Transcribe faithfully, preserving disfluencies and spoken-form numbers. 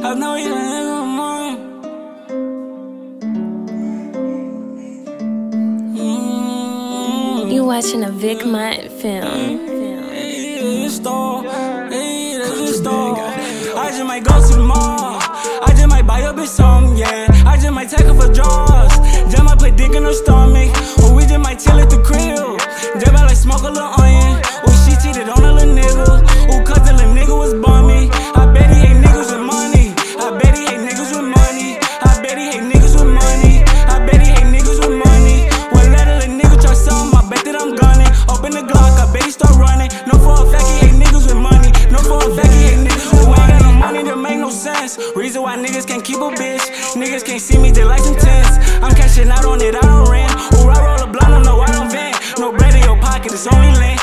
I know you a nigga mine. You watching a Vic Mont film. Hey, store. Hey, that's a store. I just might go to the mall. I just might buy a bitch some, yeah. I just might take her for draws. Just might put dick in her stomach. Or we just might chill at the crib. Just might like smoke a little onion. Or she cheated on a little nigga. Or cause the little nigga was bummy. I bet he hate niggas with money. I bet he hate niggas with money. I bet he hate niggas with money. I bet he hate niggas with money. When let a little nigga try something, I bet that I'm gunning. Open the Glock, I bet he start running. No for a fact he hate niggas with money. No for a fact he hate niggas with money. Ain't got no money that make no sense. Reason why niggas can't keep a bitch. Niggas can't see me, they like some tents. I'm cashing out on it, I don't rent. Or I roll a blunt, I know I don't vent. No bread in your pocket, it's only lint.